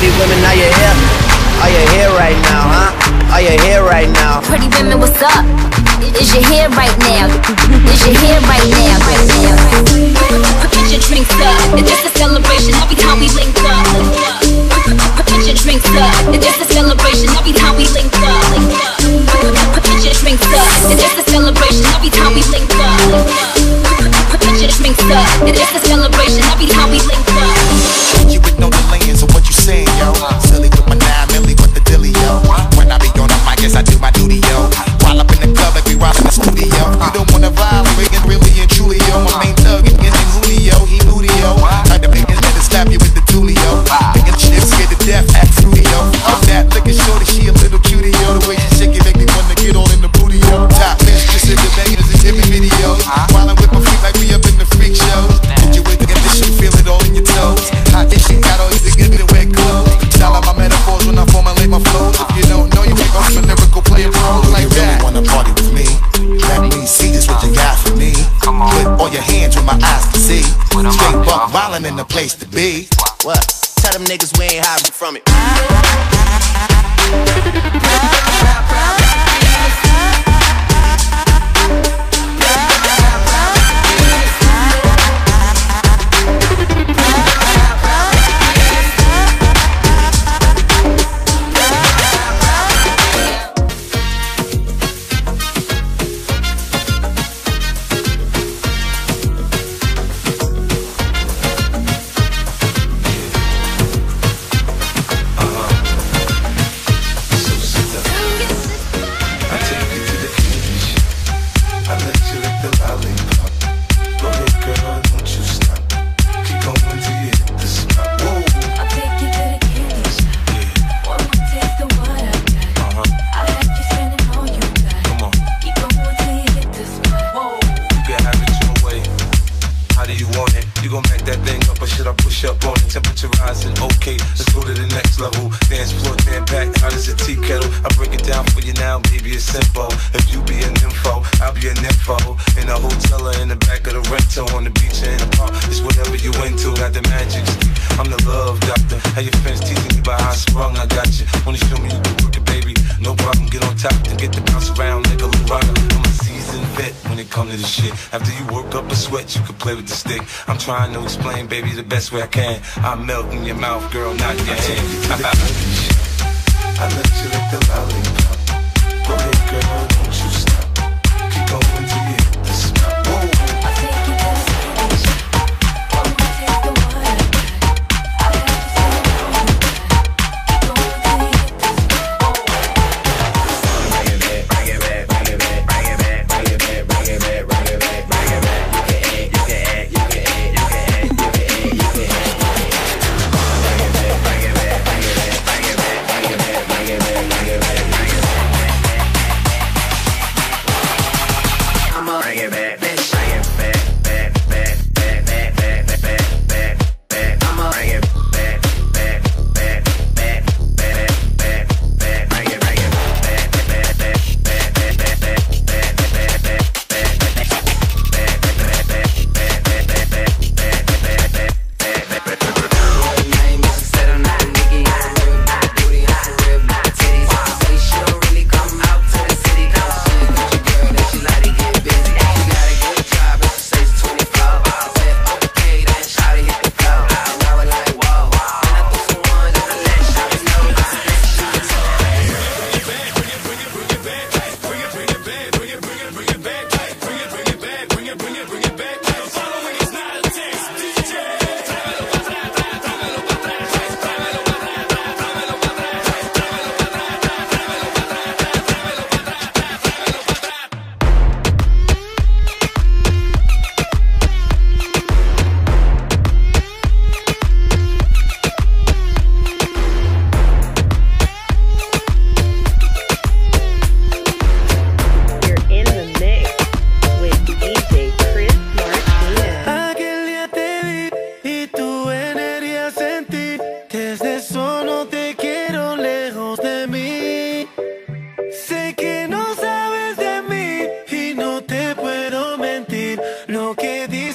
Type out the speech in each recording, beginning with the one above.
Pretty women, are you here? Are you here right now, huh? Are you here right now? Pretty women, what's up? Is you here right now? Is you here right now? Put your drinks up. It's just a celebration every time we link up. Put your drinks up. It's just a celebration every time we link up. Put your drinks up. It's just a celebration every time we link up. Put your drinks up. It's just a celebration every time we link up. You would know the lanes of what you saying, yo. Silly with my 9 milli with the dilly, yo. When I be on the mic, yes, I do my duty, yo. While up in the club, like we rock in the studio. You don't wanna violate, and really and truly, yo. My main thug, and Julio, he moody, yo. Like the biggest man to slap you with the tulio. Thinking shit, scared to death, act fruity, yo. Up that looking shorty, she a little cutie, yo. The way she shake it, make me wanna get all in the booty, yo. Top mistress in the bangers and every video. While I'm with my feet like we up in the freak show. Did you wake up in this shit, feel it all in your toes? Hot as shit, got all easy, give me the wet clothes. Style out my metaphors when I formulate my flows. If you don't know, you ain't gon' be a lyrical player pros like that. You really wanna party with me? Let me see just what you got for me. Put all your hands where my eyes can see. Straight buck violin in the place to be. What? Tell them niggas we ain't hiding from it. I'm trying to explain, baby, the best way I can. I'm melting your mouth, girl, not your hand. I let you lick the lollipop. Go ahead, girl, don't you stop. Keep going till you hit the spot. Whoa. I'll take you to the stage. One more taste of what I got. I have to say all you got. Keep going till you hit the spot. Bring it back, bring it back, bring it back, bring it back, bring it back, bring it back, bring it back, bring it back. You can act, you can act, you can act, you can act, you can act, you can act. Bring it back, bring it back, bring it back, bring it back, bring it back, bring it back, bring it back, bring it back. I'ma bring it back, bitch. Bring it back, back, back, back, back, back, back, back, back. I'ma bring it back, back, back, back, back, back, back. Bring it, bring it back, back, back, back, back, back, back, back, back,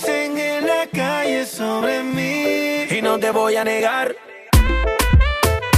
no te voy a negar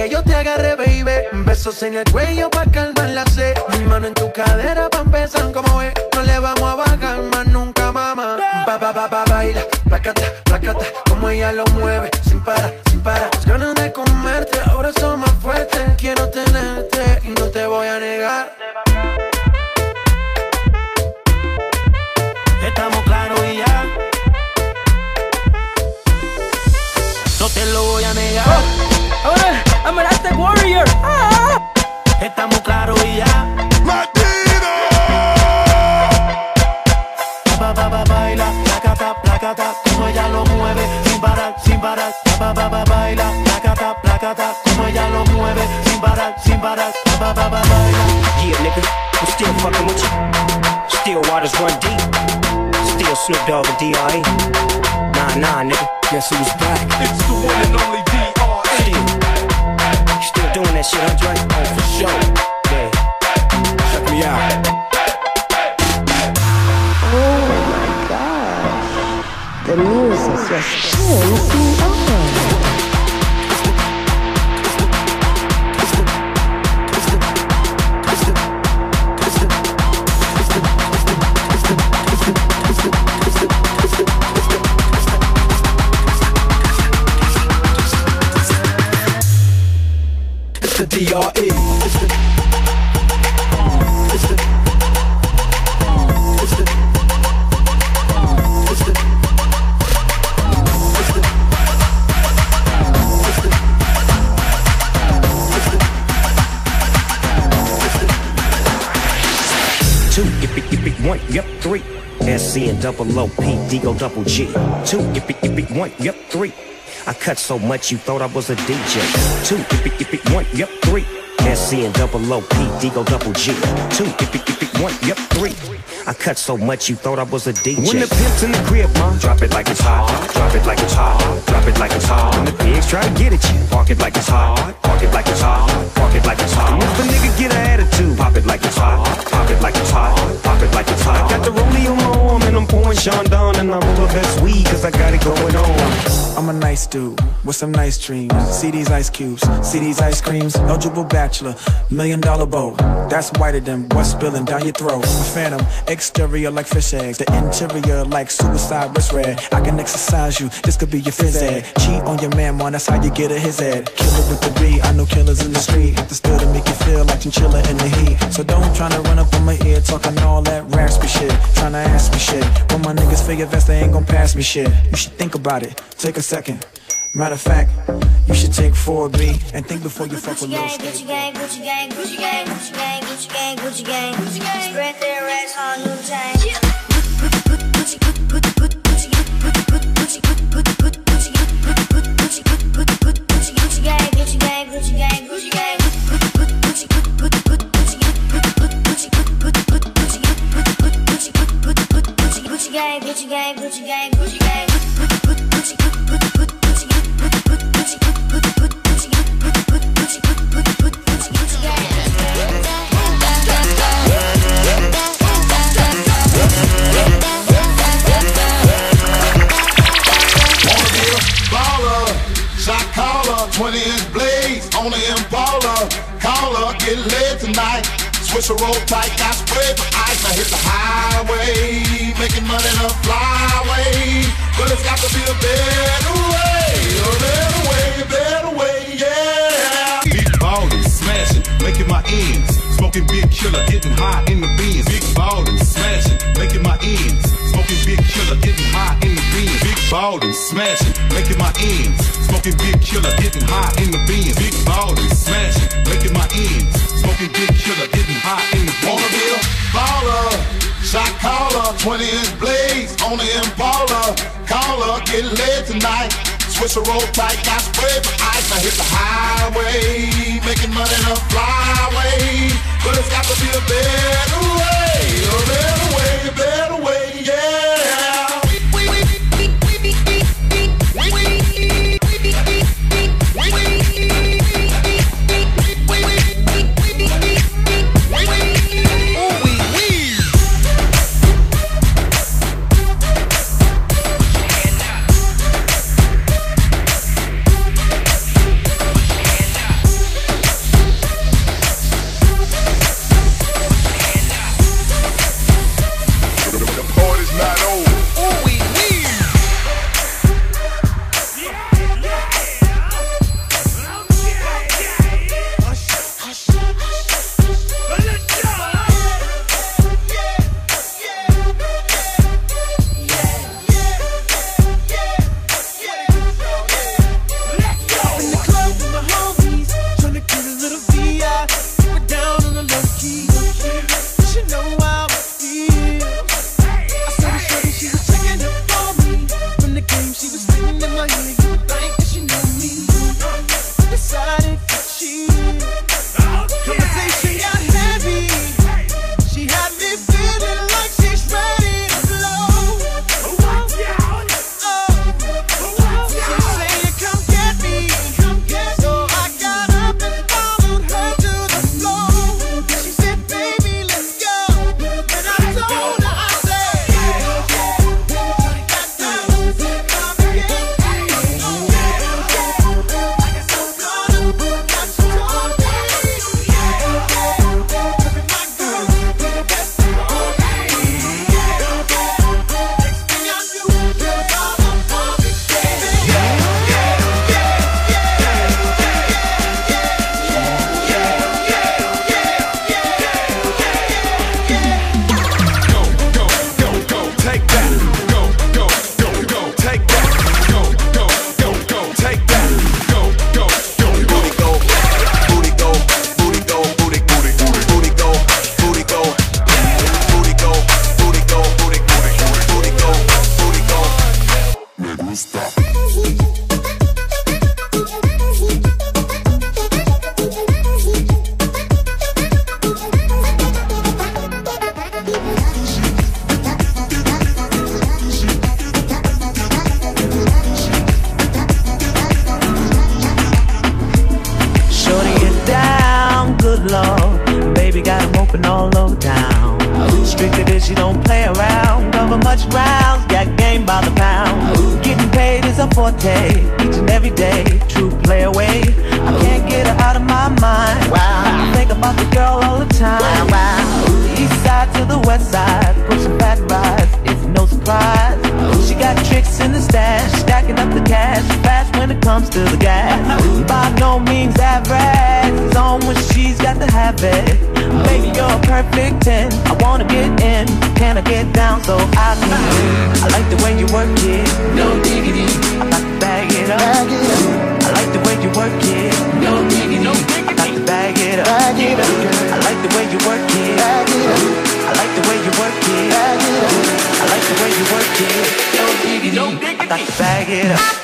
que yo te agarre, baby. Besos en el cuello pa' calmar la sed. Mi mano en tu cadera pa' empezar como es. No le vamos a bajar más nunca, mamá. Baila, placata, placata. Como ella lo mueve, sin parar, sin parar. Las ganas de comerte, ahora son más fuertes. Quiero tenerte y no te voy a negar. Estamos claros y ya. No te lo voy a negar. Ahora, I'm an Aztec warrior. Estamos claros y ya. Baila, placata, placata, como ella lo mueve, sin parar, sin parar. Baila, placata, placata, como ella lo mueve, sin parar, sin parar. Baila. Yeah, nigga, I'm still fucking with you. Still waters run deep. Still Snoop Dogg and D.R.E. Nah, nigga, guess who's back? It's the one and only D.R.E. Still doing that shit, Andre? Oh, for sure. Yeah. Check me out. The music just turns me on. It's the D.R.E. One, yep, three. SC and double OP, Digo double G. Two, one, yep, three. I cut so much you thought I was a DJ. Two, one, yep, three. SC and double OP, Digo double G. Two, one, yep, three. I cut so much you thought I was a DJ. When the pimp's in the crib, ma, drop it like it's hot. Drop it like it's hot. Drop it like it's hot. When the pigs try to get at you, park it like it's hot. Park it like it's hot. Park it like it's hot. And if a nigga get an attitude, pop it like it's hot. Pop it like it's hot. Pop it like it's hot. I got the rollie on my arm and I'm pouring Sean Don and I'm roll the best weed cause I got it going on. I'm a nice dude with some nice dreams. See these ice cubes, see these ice creams. Eligible bachelor, $1 million bow. That's whiter than what's spilling down your throat. A phantom, exterior like fish eggs, the interior like suicide wrist red. I can exercise you, this could be your phys ed. Cheat on your man, man, that's how you get a his ed. Killer with the B, I know killers in the street. The still to make you feel like chinchilla in the heat. So don't tryna run up on my ear talking all that raspy shit. Tryna ask me shit. When my niggas figure vest, they ain't gon' pass me shit. You should think about it, take a second. Matter of fact, you should take 4B and think before you fuck with little Gucci gang, Gucci gang, Gucci gang, Gucci gang, Gucci gang, Gucci gang, Gucci gang. Spread their racks on new chain. Gucci, Gucci, Gucci, Gucci, Gucci, Gucci gang, Gucci gang, Gucci gang, Gucci gang. Gucci, Gucci gang, Gucci gang, Gucci gang, Gucci gang. Shot caller, 20-inch blades on the Impala. Caller, get laid tonight. Switch a roll tight, got sprayed for ice. I hit the highway, making money the flyway. But it's got to be a better way, yeah. Big ballin', smashing, making my ends. Smoking big killer, getting high in the beans. Big ballin', smashing, making my ends. Smoking big killer, getting high in the beans. Big ballin', smashing, making my ends. Smoking big killer, getting high in the beans. Big ballin', smashing, making my ends. Smoking big killer, getting high in the beans. Wanna be a baller, shot caller, 20-inch blades on the Impala. Caller, get laid tonight. Switch a roll tight, got sprayed for ice. I hit the highway, making money the flyway. But it's got to be a better way, yeah. she don't play around. Cover much ground, got game by the pound. Getting paid is a forte, each and every day. True play away, I can't get her out of my mind. I think about the girl all the time. The east side to the west side, pushing fat rides, it's no surprise. She got tricks in the stash, stacking up the cash, fast when it comes to the gas. By no means average, it's on when she's got to have it. Baby, you're a perfect 10, I wanna get in. Can I get down so I can I like the way you work it, no diggity. I got to bag it up, I like the way you work it, no diggity. I got to bag it up, I like the way you work it, I like the way you work it, I like the way you work it, no diggity. I got to bag it up.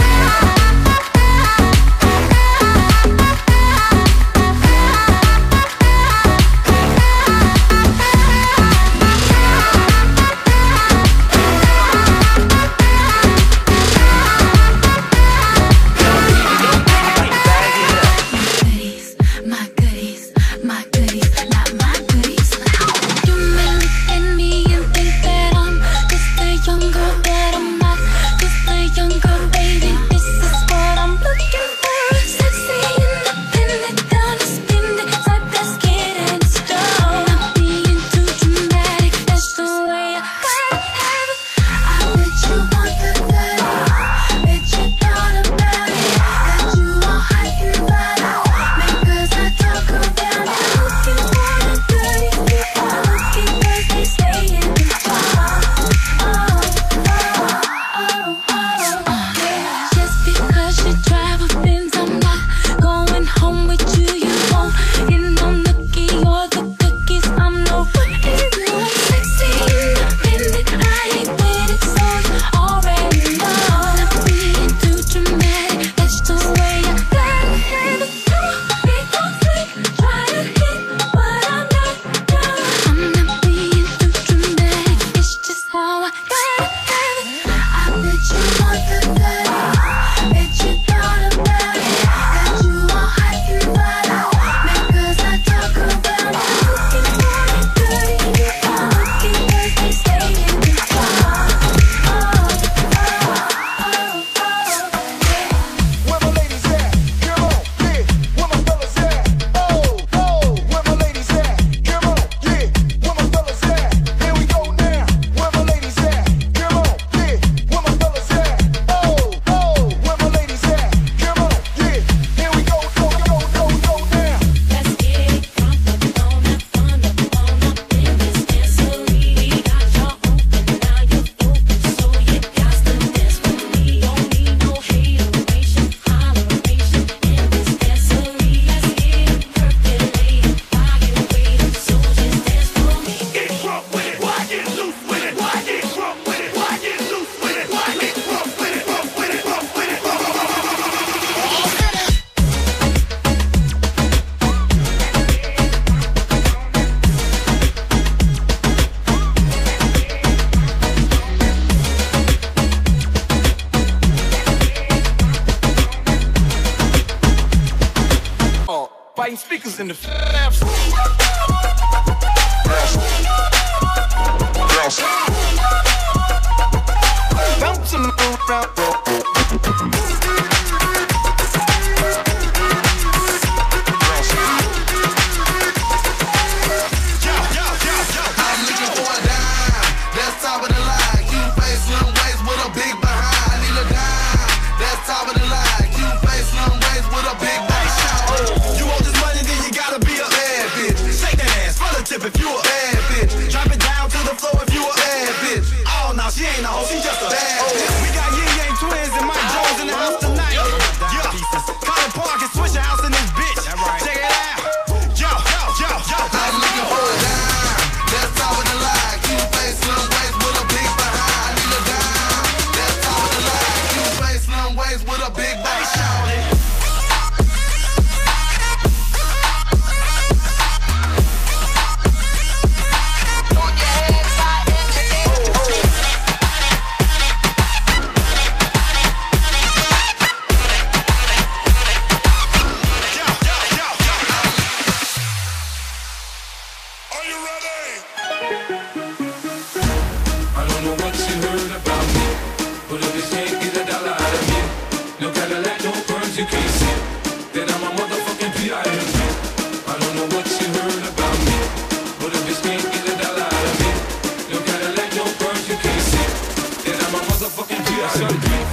Fighting speakers in the bounce them around. If you a bad bitch, drop it down to the floor if you a bad bitch. Oh, no, she ain't a hoe, she just a bad bitch. We got Yin Yang Twins and Mike Jones in the house tonight. Yeah, Colin Park and Swisher House in this bitch. Check it out. Yo, I'm looking for a dime. That's top of the line. Cute face, slim waist with a big behind. I need a dime. That's top of the line. Cute face, slim waist with a big behind.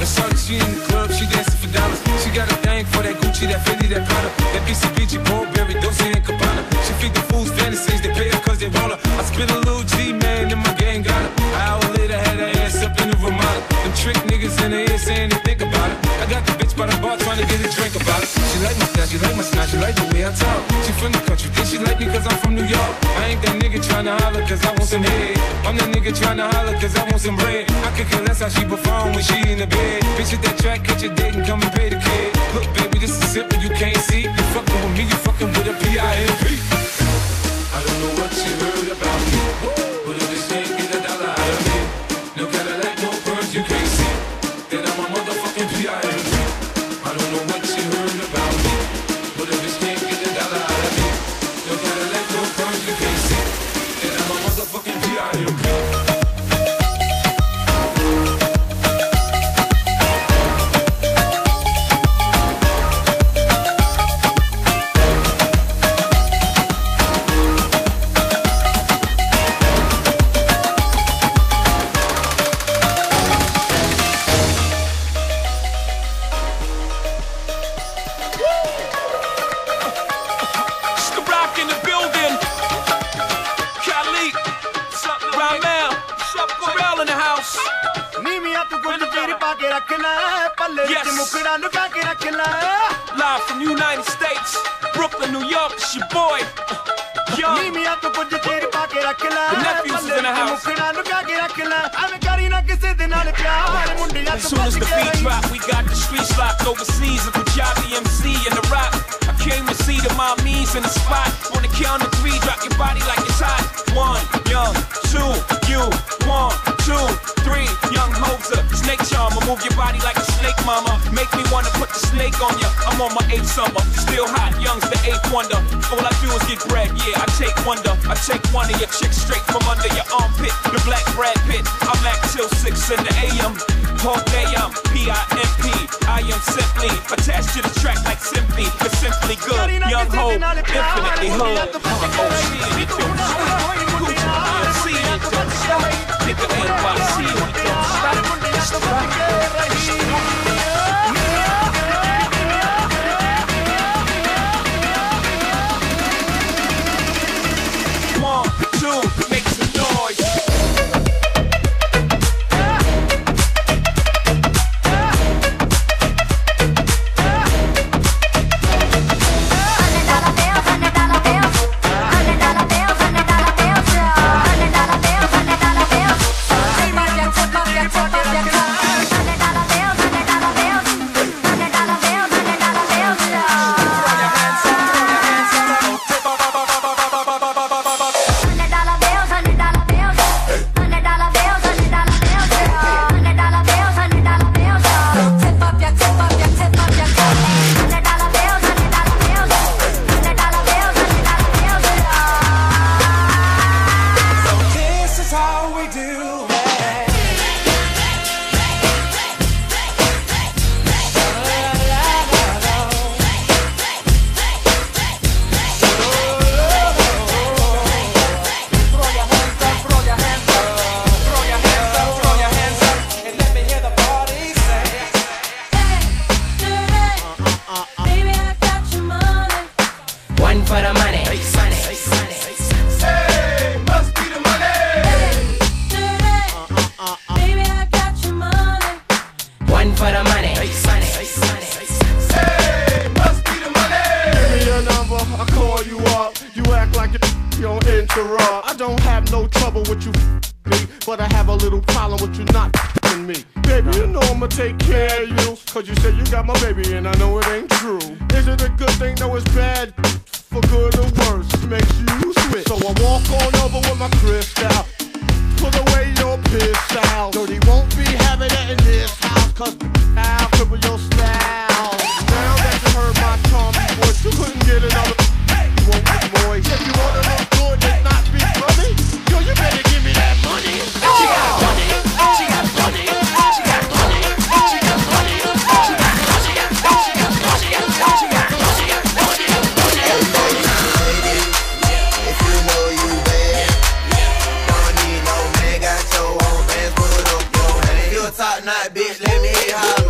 And shorty, she in the club, she dancing for dollars. She got a thing for that Gucci, that Fendi, that Prada, that BCBG, Burberry, Dolce & Gabbana. She feed the fools fantasies, they pay her cause they want her. I spit a little G, man, and my gang got her. An hour later, had her ass up in the Ramada. Them trick niggas in the ear saying they think about it. I got the bitch by the bar trying to get a drink about it. She like my style, she like my smile, she like the way I talk. She from the country, think she like me cause I'm from New York. I ain't that nigga tryna holler cause I want some head. I'm that nigga tryna holler cause I want some bread. I could care less how she perform when she in the bed. Bitch hit that track, catch a date and come and pay the kid. Look baby, this is simple, you can't see. You fucking with me, you fucking with a P.I.M.P. I don't know what you heard about me, but if this ain't get a dollar out of me. No Cadillac, no perms, you can't see that I'm a motherfucking P.I.M.P. I don't know what you heard about me, but if this can't get a dollar out of me. No Cadillac, no perms, you can't see that I'm a motherfucking P.I.M.P. Live from United States, Brooklyn, New York, it's your boy, Young. The nephews is in the house. As soon as the beat drop, we got the streets locked overseas. A Punjabi MC in the rock. I came to see the mommies in the spot. On the count of 3, drop your body like it's hot. 1, Young, 2, you, 1, 2, 3, Young Hoser, snake charmer, move your body like a snake, mama. Make me wanna put the snake on ya. I'm on my 8th summer, still hot. Young's the 8th wonder. All I do is get bread, yeah. I take wonder. I take one of your chicks straight from under your armpit. The black Brad Pitt. I'm back till 6 in the AM. All day I'm P.I.M.P. I am simply attached to the track like Simply. It's simply good. Young Ho, infinitely hood. Oh shit, it don't stop. Gucci, EMC, it don't stop. Nigga NYC, it don't stop. One, two, make some noise. I don't have no trouble with you me, but I have a little problem with you not me. Baby, you know I'ma take care of you, cause you said you got my baby and I know it ain't true. Is it a good thing? No, it's bad. For good or worse, makes you switch. So I walk on over with my crystal, put away your piss out. Dirty won't be having it in this house, cause I'll cripple your style. Now that you heard my charming voice, you couldn't get another. You won't get moist. If you wanna look good and not be funny, yo, you better give me that money. She got money, she got money, she got money, she got money, she got money, she got money, she got money, she got money, she got money. If you know you bad, don't need no man, got your own bands, put up your hand. You a top notch bitch, let me hear how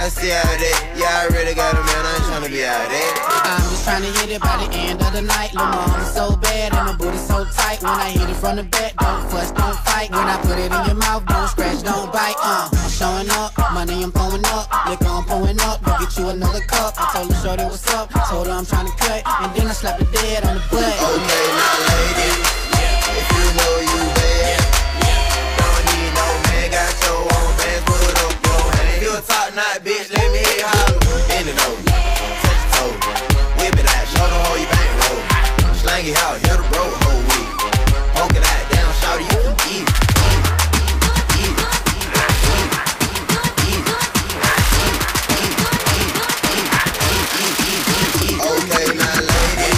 tryna see how that. Yeah, I really got a man, I ain't tryna be out there. I'm just trying to hit it by the end of the night. Lil' mama so bad and the booty so tight. When I hit it from the back, don't fuss, don't fight. When I put it in your mouth, don't scratch, don't bite. I'm showing up, money I'm throwing up, liquor I'm pouring up. Go get you another cup. I told her shorty what's up, told her I'm trying to cut, and then I slapped the dead on the butt. Okay, now lady, if you know you bad, don't need no man, got your own bands, put up your hand. You a top knot bitch, let me hear you holler. Bend it over, touch your toe, whip it out, show them how you bang roll. Slang it out, hit the road, whole week. Poke it out, down, shout you can eat it. Okay, now lady,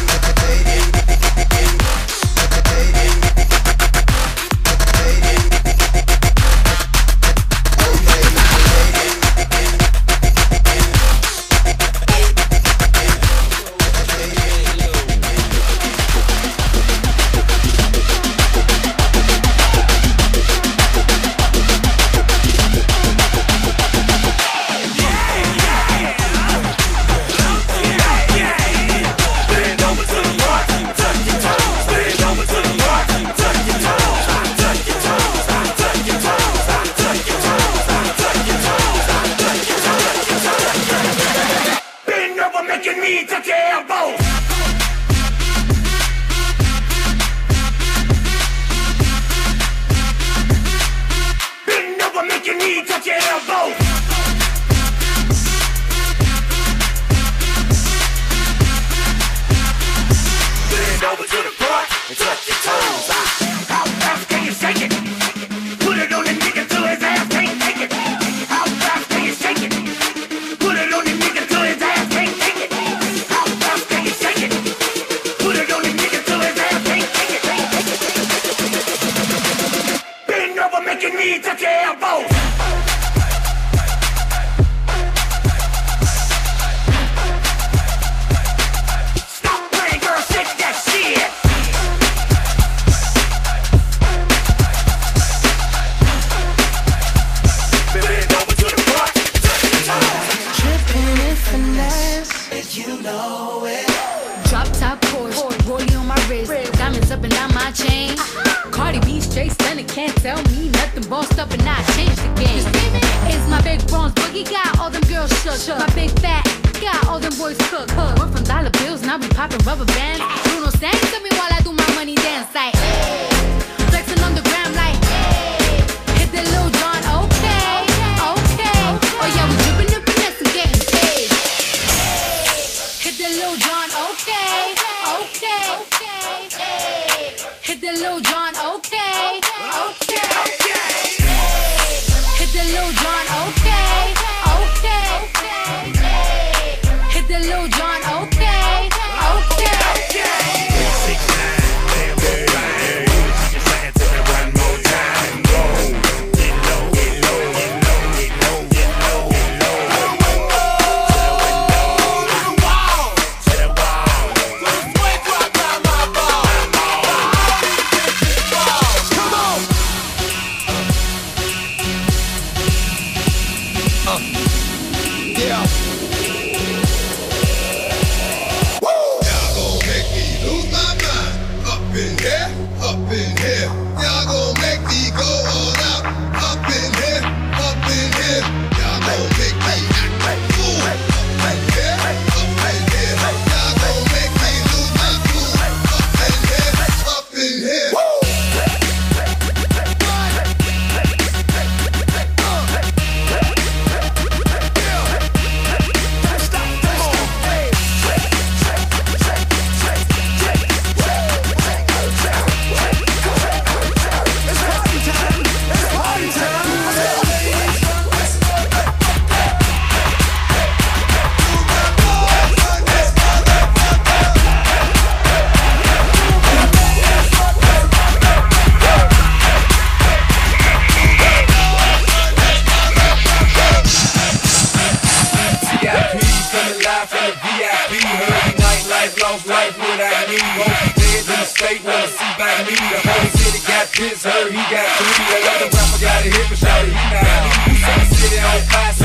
Heard he got three. Another rapper got a hit, but shout it, he not me. Some city on fire,